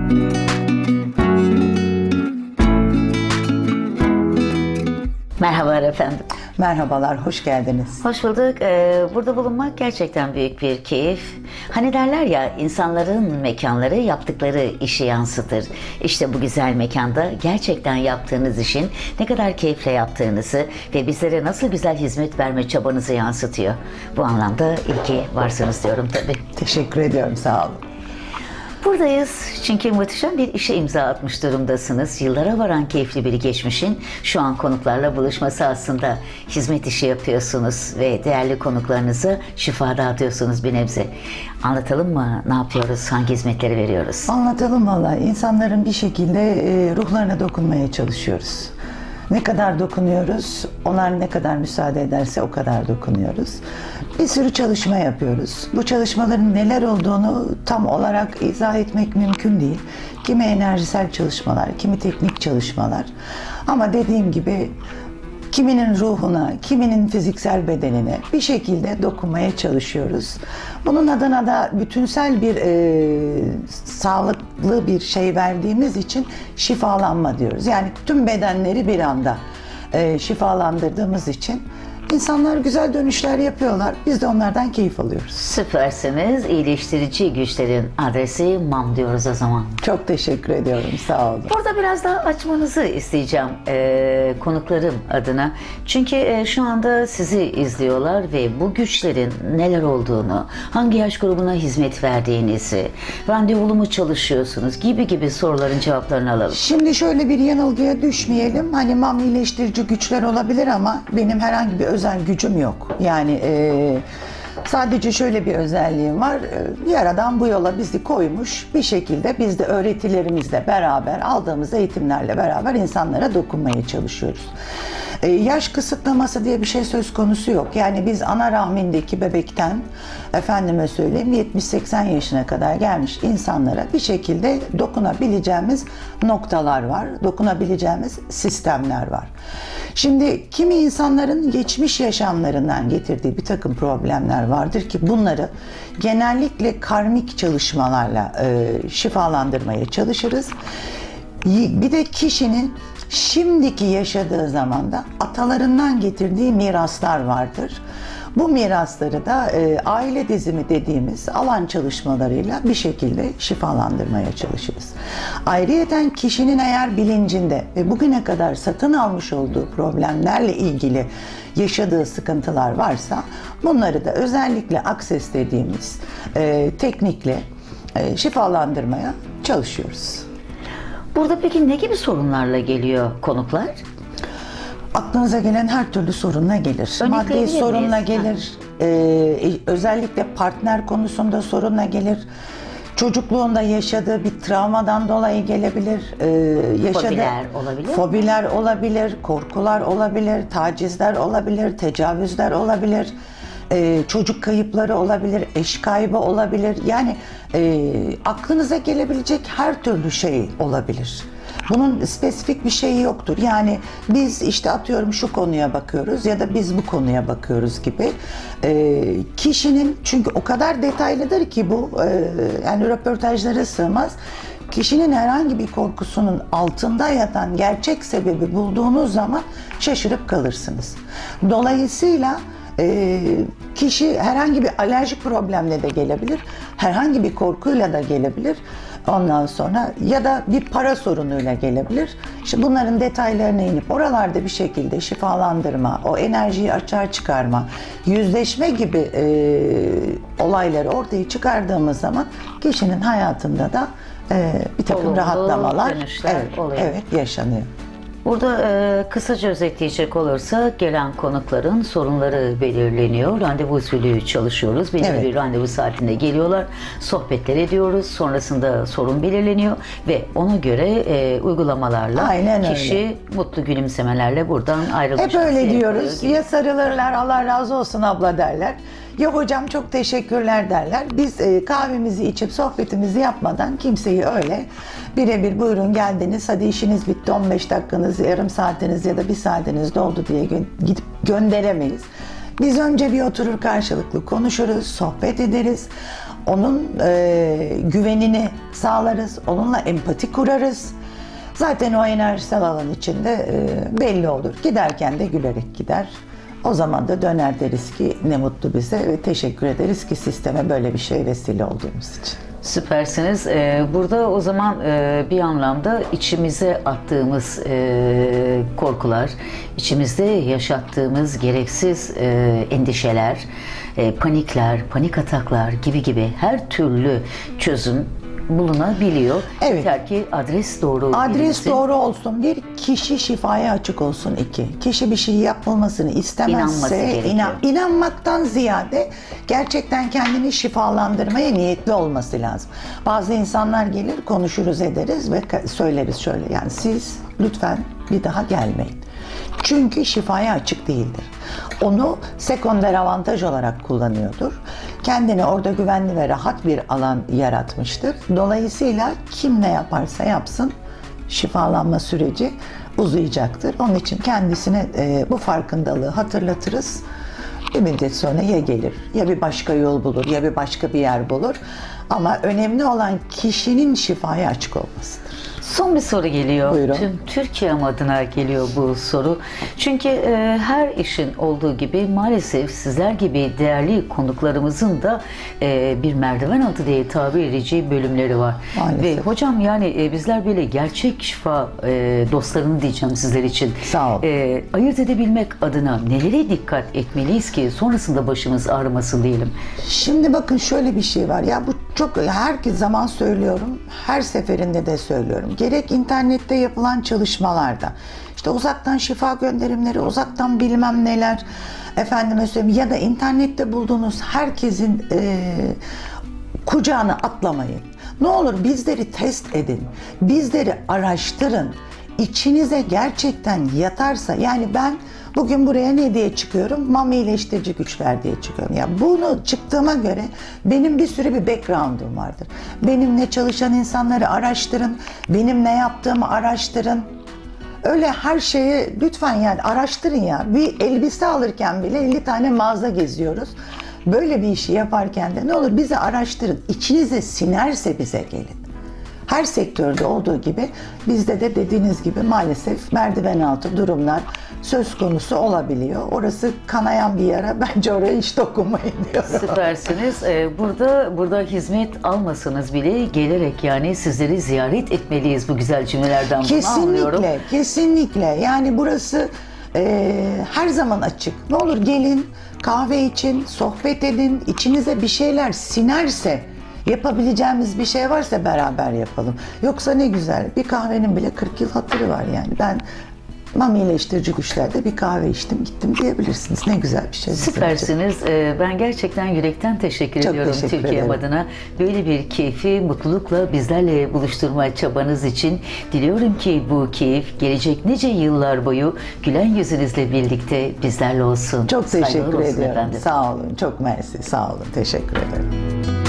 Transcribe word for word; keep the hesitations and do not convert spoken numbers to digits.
Merhabalar efendim. Merhabalar, hoş geldiniz. Hoş bulduk. Ee, burada bulunmak gerçekten büyük bir keyif. Hani derler ya, insanların mekanları yaptıkları işi yansıtır. İşte bu güzel mekanda gerçekten yaptığınız işin ne kadar keyifle yaptığınızı ve bizlere nasıl güzel hizmet verme çabanızı yansıtıyor. Bu anlamda iyi ki varsınız diyorum tabii. Teşekkür ediyorum, sağ olun. Buradayız çünkü muhteşem bir işe imza atmış durumdasınız. Yıllara varan keyifli bir geçmişin şu an konuklarla buluşması aslında. Hizmet işi yapıyorsunuz ve değerli konuklarınıza şifa dağıtıyorsunuz bir nebze. Anlatalım mı? Ne yapıyoruz? Hangi hizmetleri veriyoruz? Anlatalım valla. İnsanların bir şekilde e, ruhlarına dokunmaya çalışıyoruz. Ne kadar dokunuyoruz, onlar ne kadar müsaade ederse o kadar dokunuyoruz. Bir sürü çalışma yapıyoruz. Bu çalışmaların neler olduğunu tam olarak izah etmek mümkün değil. Kimi enerjisel çalışmalar, kimi teknik çalışmalar. Ama dediğim gibi kiminin ruhuna, kiminin fiziksel bedenine bir şekilde dokunmaya çalışıyoruz. Bunun adına da bütünsel bir e, sağlıklı bir şey verdiğimiz için şifalanma diyoruz. Yani tüm bedenleri bir anda e, şifalandırdığımız için İnsanlar güzel dönüşler yapıyorlar. Biz de onlardan keyif alıyoruz. Süpersiniz. İyileştirici güçlerin adresi M A M diyoruz o zaman. Çok teşekkür ediyorum. Sağ olun. Burada biraz daha açmanızı isteyeceğim e, konuklarım adına. Çünkü e, şu anda sizi izliyorlar ve bu güçlerin neler olduğunu, hangi yaş grubuna hizmet verdiğinizi, randevulu mu çalışıyorsunuz gibi gibi soruların cevaplarını alalım. Şimdi şöyle bir yanılgıya düşmeyelim. Hani M A M iyileştirici güçler olabilir ama benim herhangi bir özel gücüm yok. Yani e, sadece şöyle bir özelliğim var. E, Yaradan bu yola bizi koymuş. Bir şekilde biz de öğretilerimizle beraber, aldığımız eğitimlerle beraber insanlara dokunmaya çalışıyoruz. E, yaş kısıtlaması diye bir şey söz konusu yok. Yani biz ana rahmindeki bebekten efendime söyleyeyim yetmiş seksen yaşına kadar gelmiş insanlara bir şekilde dokunabileceğimiz noktalar var. Dokunabileceğimiz sistemler var. Şimdi kimi insanların geçmiş yaşamlarından getirdiği bir takım problemler vardır ki bunları genellikle karmik çalışmalarla e, şifalandırmaya çalışırız. Bir de kişinin şimdiki yaşadığı zamanda atalarından getirdiği miraslar vardır. Bu mirasları da e, aile dizimi dediğimiz alan çalışmalarıyla bir şekilde şifalandırmaya çalışırız. Ayrıyeten kişinin eğer bilincinde ve bugüne kadar satın almış olduğu problemlerle ilgili yaşadığı sıkıntılar varsa bunları da özellikle Access dediğimiz e, teknikle e, şifalandırmaya çalışıyoruz. Burada peki ne gibi sorunlarla geliyor konuklar? Aklınıza gelen her türlü sorunla gelir. Maddi sorunla gelir, ee, özellikle partner konusunda sorunla gelir. Çocukluğunda yaşadığı bir travmadan dolayı gelebilir. Ee, yaşadığı, fobiler olabilir. Fobiler olabilir, korkular olabilir, tacizler olabilir, tecavüzler olabilir. Ee, çocuk kayıpları olabilir, eş kaybı olabilir. Yani e, aklınıza gelebilecek her türlü şey olabilir. Bunun spesifik bir şeyi yoktur. Yani biz işte atıyorum şu konuya bakıyoruz ya da biz bu konuya bakıyoruz gibi. E, kişinin çünkü o kadar detaylıdır ki bu e, yani röportajlara sığmaz. Kişinin herhangi bir korkusunun altında yatan gerçek sebebi bulduğunuz zaman şaşırıp kalırsınız. Dolayısıyla e, kişi herhangi bir alerjik problemle de gelebilir, herhangi bir korkuyla da gelebilir. Ondan sonra ya da bir para sorunuyla gelebilir. İşte bunların detaylarına inip oralarda bir şekilde şifalandırma, o enerjiyi açığa çıkarma, yüzleşme gibi e, olayları ortaya çıkardığımız zaman kişinin hayatında da e, bir takım Olumlu rahatlamalar evet, oluyor. evet yaşanıyor. Burada e, kısaca özetleyecek olursa gelen konukların sorunları belirleniyor. Randevu usulü çalışıyoruz. Belirli Evet. bir randevu saatinde geliyorlar. Sohbetler ediyoruz. Sonrasında sorun belirleniyor ve ona göre e, uygulamalarla Aynen kişi öyle. mutlu gülümsemelerle buradan ayrılmış. Hep öyle diyoruz. Ya sarılırlar, Allah razı olsun abla derler. Ya hocam çok teşekkürler derler. Biz e, kahvemizi içip sohbetimizi yapmadan kimseyi öyle birebir buyurun geldiniz, hadi işiniz bitti, on beş dakikanız, yarım saatiniz ya da bir saatiniz doldu diye gö gidip gönderemeyiz. Biz önce bir oturur karşılıklı konuşuruz, sohbet ederiz. Onun e, güvenini sağlarız, onunla empati kurarız. Zaten o enerjisel alan içinde e, belli olur. Giderken de gülerek gider. O zaman da döner deriz ki ne mutlu bize ve teşekkür ederiz ki sisteme böyle bir şey vesile olduğumuz için. Süpersiniz. Ee, Burada o zaman e, bir anlamda içimize attığımız e, korkular, içimizde yaşattığımız gereksiz e, endişeler, e, panikler, panik ataklar gibi gibi her türlü çözüm bulunabiliyor. Evet. Yeter ki adres doğru Adres bilinsin. doğru olsun. Bir, kişi şifaya açık olsun. İki, kişi bir şey yapılmasını İnanması istemezse gerekiyor. inan, inanmaktan ziyade gerçekten kendini şifalandırmaya niyetli olması lazım. Bazı insanlar gelir, konuşuruz ederiz ve ka- söyleriz şöyle, yani siz lütfen bir daha gelmeyin. Çünkü şifaya açık değildir. Onu sekonder avantaj olarak kullanıyordur. Kendini orada güvenli ve rahat bir alan yaratmıştır. Dolayısıyla kim ne yaparsa yapsın şifalanma süreci uzayacaktır. Onun için kendisine e, bu farkındalığı hatırlatırız. Bir müddet sonra ya gelir, ya bir başka yol bulur, ya bir başka bir yer bulur. Ama önemli olan kişinin şifaya açık olmasıdır. Son bir soru geliyor. Buyurun. Tüm Türkiye'm adına geliyor bu soru. Çünkü e, her işin olduğu gibi maalesef sizler gibi değerli konuklarımızın da e, bir merdiven altı diye tabir edeceği bölümleri var. Maalesef. Ve hocam yani e, bizler böyle gerçek şifa e, dostlarını diyeceğim sizler için. Sağ ol. E, ayırt edebilmek adına nelere dikkat etmeliyiz ki sonrasında başımız ağrımasın diyelim. Şimdi bakın şöyle bir şey var. Ya bu çok her zaman söylüyorum. Her seferinde de söylüyorum. Gerek internette yapılan çalışmalarda, işte uzaktan şifa gönderimleri, uzaktan bilmem neler, efendime söyleyeyim, ya da internette bulduğunuz herkesin e, kucağına atlamayın. Ne olur bizleri test edin. Bizleri araştırın. İçinize gerçekten yatarsa, yani ben bugün buraya ne diye çıkıyorum? Mami iyileştirici güçler diye çıkıyorum. Ya bunu çıktığıma göre benim bir sürü bir background'um vardır. Benimle çalışan insanları araştırın. Benim ne yaptığımı araştırın. Öyle her şeyi lütfen yani araştırın ya. Bir elbise alırken bile elli tane mağaza geziyoruz. Böyle bir işi yaparken de ne olur bizi araştırın. İçinize sinerse bize gelin. Her sektörde olduğu gibi bizde de dediğiniz gibi maalesef merdiven altı durumlar söz konusu olabiliyor. Orası kanayan bir yara. Bence oraya hiç dokunmayın diyorum. Süpersiniz. Ee, Burada burada hizmet almasanız bile gelerek yani sizleri ziyaret etmeliyiz bu güzel cümlelerden bunu anlıyorum. Kesinlikle, kesinlikle. Yani burası e, her zaman açık. Ne olur gelin, kahve için, sohbet edin. İçinize bir şeyler sinerse, yapabileceğimiz bir şey varsa beraber yapalım. Yoksa ne güzel, bir kahvenin bile kırk yıl hatırı var yani. Ben Mami iyileştirici güçlerde bir kahve içtim gittim diyebilirsiniz. Ne güzel bir şey. Süpersiniz. Ee, Ben gerçekten yürekten teşekkür Çok ediyorum teşekkür Türkiye'm ederim. adına. Böyle bir keyfi mutlulukla bizlerle buluşturma çabanız için diliyorum ki bu keyif gelecek nice yıllar boyu gülen yüzünüzle birlikte bizlerle olsun. Çok Saygılar teşekkür olsun ediyorum. efendim. Sağ olun. Çok mersi. Sağ olun. Teşekkür ederim.